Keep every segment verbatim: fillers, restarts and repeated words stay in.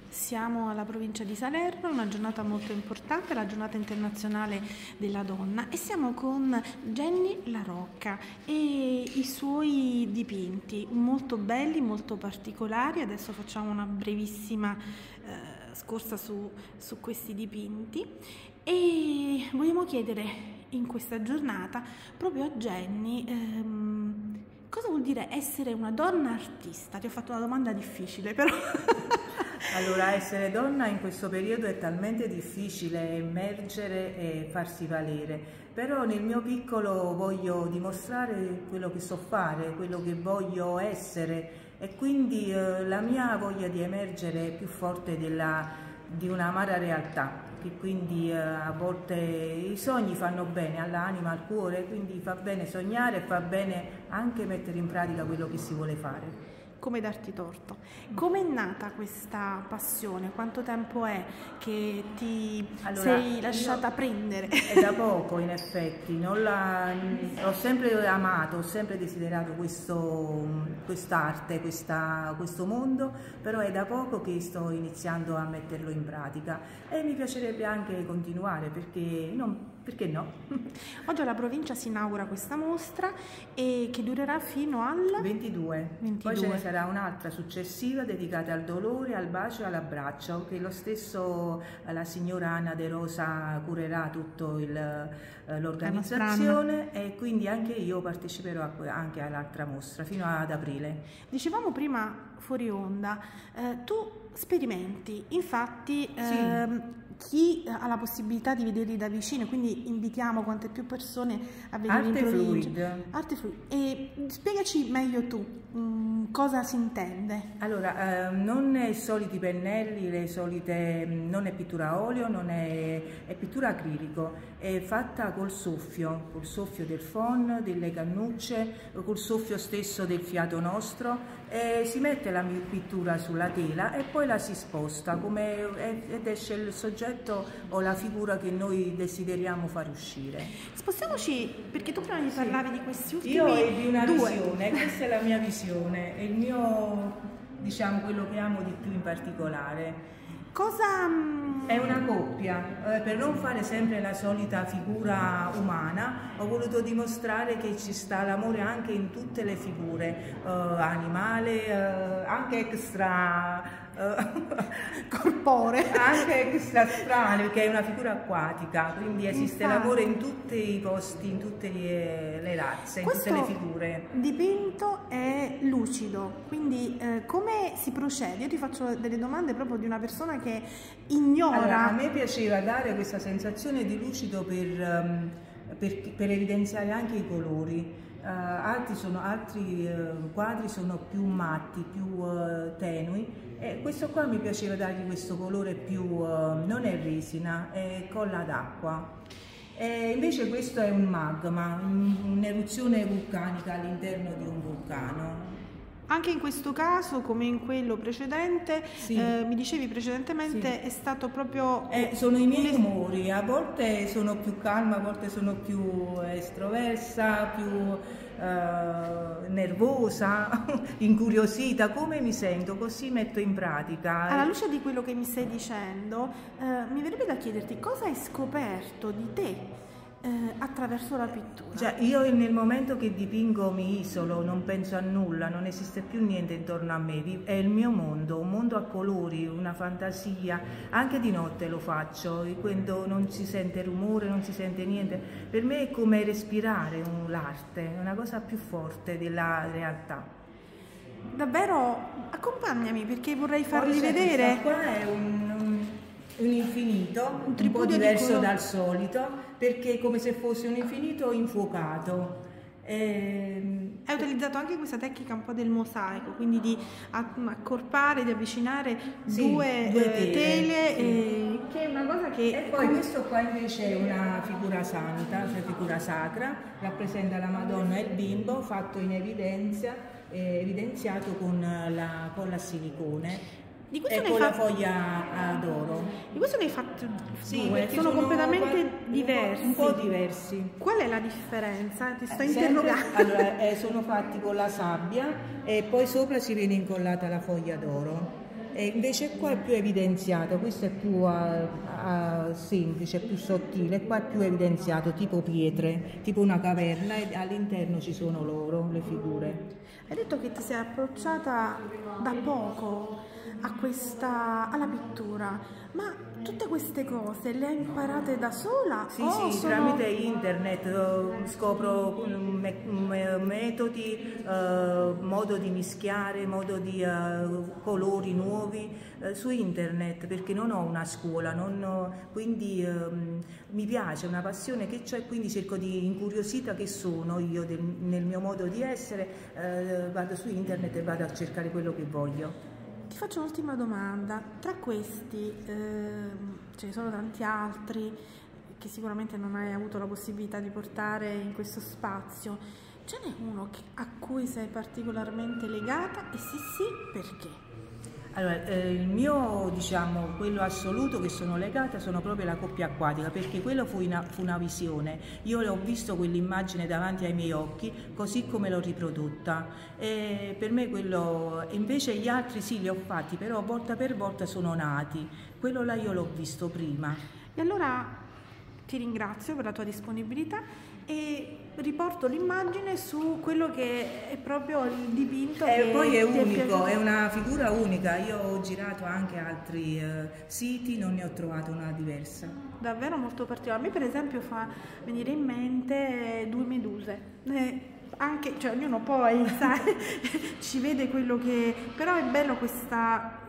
Siamo alla provincia di Salerno, una giornata molto importante, la giornata internazionale della donna, e siamo con Jenny La Rocca e i suoi dipinti molto belli, molto particolari. Adesso facciamo una brevissima eh, scorsa su, su questi dipinti e vogliamo chiedere in questa giornata proprio a Jenny ehm, cosa vuol dire essere una donna artista. Ti ho fatto una domanda difficile, però... Allora, essere donna in questo periodo è talmente difficile emergere e farsi valere, però nel mio piccolo voglio dimostrare quello che so fare, quello che voglio essere, e quindi eh, la mia voglia di emergere è più forte della, di un'amara realtà, che quindi eh, a volte i sogni fanno bene all'anima, al cuore, quindi fa bene sognare e fa bene anche mettere in pratica quello che si vuole fare. Come darti torto. Come è nata questa passione? Quanto tempo è che ti allora, sei lasciata prendere? È da poco, in effetti. Non la, ho sempre amato, ho sempre desiderato questo, quest'arte, questa, questo mondo, però è da poco che sto iniziando a metterlo in pratica e mi piacerebbe anche continuare, perché non, perché no? Oggi alla provincia si inaugura questa mostra e che durerà fino al ventidue. ventidue. Poi ce ne sarà un'altra successiva dedicata al dolore, al bacio e all'abbraccio, che lo stesso la signora Anna De Rosa curerà tutto l'organizzazione, e quindi anche io parteciperò a, anche all'altra mostra fino ad aprile. Dicevamo prima fuori onda, eh, tu sperimenti, infatti sì. ehm, chi ha la possibilità di vederli da vicino, quindi invitiamo quante più persone a vederli in provincia. Arte fluid. E spiegaci meglio tu mh, cosa si intende. Allora, eh, non è soliti pennelli, le solite, non è pittura a olio, non è, è pittura acrilico, è fatta col soffio, col soffio del phon, delle cannucce, col soffio stesso del fiato nostro, e si mette la pittura sulla tela e poi la si sposta come, ed esce il soggetto o la figura che noi desideriamo far uscire. Spostiamoci, perché tu prima mi parlavi sì. di questi ultimi Io ho di una due. visione, questa è la mia visione, è il mio, diciamo, quello che amo di più in particolare. Cosa... È una coppia, eh, per non fare sempre la solita figura umana, ho voluto dimostrare che ci sta l'amore anche in tutte le figure, eh, animale, eh, anche extra... corporee, anche extra strane, perché è una figura acquatica, quindi esiste l'amore in tutti i posti, in tutte le, le razze, in Questo tutte le figure. Dipinto è lucido, quindi eh, come si procede? Io ti faccio delle domande proprio di una persona che ignora. Allora, a me piaceva dare questa sensazione di lucido per, um, per, per evidenziare anche i colori. Uh, altri sono, altri uh, quadri sono più matti, più uh, tenui, e questo qua mi piaceva dargli questo colore più, uh, non è resina, è colla d'acqua. E invece questo è un magma, un'eruzione vulcanica all'interno di un vulcano. Anche in questo caso, come in quello precedente, sì. eh, mi dicevi precedentemente, sì. è stato proprio... Eh, sono i miei umori, a volte sono più calma, a volte sono più estroversa, più eh, nervosa, incuriosita, come mi sento, così metto in pratica. Alla luce di quello che mi stai dicendo, eh, mi verrebbe da chiederti cosa hai scoperto di te Eh, attraverso la pittura. Cioè, io nel momento che dipingo mi isolo, non penso a nulla, non esiste più niente intorno a me, è il mio mondo, un mondo a colori, una fantasia, anche di notte lo faccio, quando non si sente rumore, non si sente niente, per me è come respirare l'arte, è una cosa più forte della realtà. Davvero, accompagnami perché vorrei farli Poi vedere. Questa qua è un, un, un infinito, un, un po' diverso di dal solito, perché è come se fosse un infinito infuocato. E... Hai utilizzato anche questa tecnica un po' del mosaico, quindi di accorpare, di avvicinare sì, due, due tele, tele sì. e... che è una cosa che... E poi questo qua invece è una figura santa, cioè figura sacra, rappresenta la Madonna e il bimbo fatto in evidenza, eh, evidenziato con la colla a silicone. Di questo e ne con fatto... la foglia d'oro. Di questo ne hai fatto sì, due, sono, sono completamente un diversi. Un po', un po' diversi. Qual è la differenza? Ti sto eh, interrogando. Allora, eh, sono fatti con la sabbia e poi sopra ci viene incollata la foglia d'oro. e invece qua è più evidenziato, questo è più uh, uh, semplice, più sottile, qua è più evidenziato, tipo pietre, tipo una caverna, e all'interno ci sono loro, le figure. Hai detto che ti sei approcciata da poco a questa, alla pittura, ma tutte queste cose le hai imparate da sola? Sì, o sì, sono... tramite internet eh, scopro me- me- metodi, eh, modo di mischiare, modo di eh, colori nuovi eh, su internet, perché non ho una scuola, non ho- quindi ehm, mi piace, è una passione che c'è, quindi cerco di incuriosita che sono io del- nel mio modo di essere, eh, vado su internet e vado a cercare quello che voglio. Ti faccio un'ultima domanda. Tra questi, ehm, ce ne sono tanti altri che sicuramente non hai avuto la possibilità di portare in questo spazio. Ce n'è uno che- a cui sei particolarmente legata e se sì, perché? Allora, eh, il mio, diciamo, quello assoluto che sono legata sono proprio la coppia acquatica, perché quello fu una, fu una visione. Io ho visto quell'immagine davanti ai miei occhi, così come l'ho riprodotta. E per me quello, invece gli altri sì li ho fatti, però volta per volta sono nati. Quello là io l'ho visto prima. E allora ti ringrazio per la tua disponibilità e riporto l'immagine su quello che è proprio il dipinto E che poi è ti unico, piaciuto. è una figura unica. Io ho girato anche altri eh, siti, non ne ho trovato una diversa. Davvero molto particolare. A me per esempio fa venire in mente due meduse. Eh, anche, cioè ognuno poi sa, ci vede quello che... però è bello questa...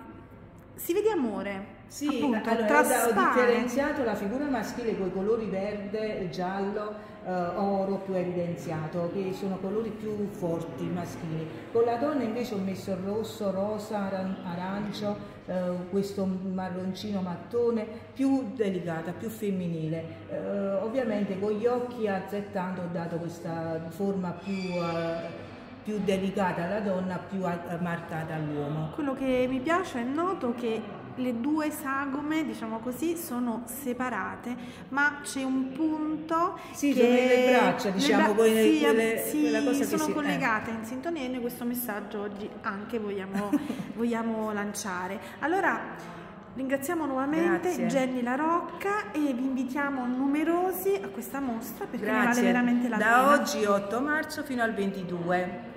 si vede amore. Sì, appunto, allora, ho traspare. differenziato la figura maschile con i colori verde, giallo, eh, oro più evidenziato, che sono colori più forti maschili. Con la donna invece ho messo il rosso, rosa, aran- arancio, eh, questo marroncino mattone, più delicata, più femminile. Eh, ovviamente con gli occhi azzettando ho dato questa forma più... eh, più delicata alla donna, più a- marcata all'uomo. Quello che mi piace è noto che le due sagome, diciamo così, sono separate, ma c'è un punto Sì, che sono le braccia, le diciamo, bra- quelle- sì, quelle- sì, quella cosa che sono si- eh. collegate in sintonia e noi questo messaggio oggi anche vogliamo, vogliamo lanciare. Allora, ringraziamo nuovamente Grazie. Jenny La Rocca e vi invitiamo numerosi a questa mostra perché ne vale Grazie. veramente la Da pena. oggi otto marzo fino al ventidue.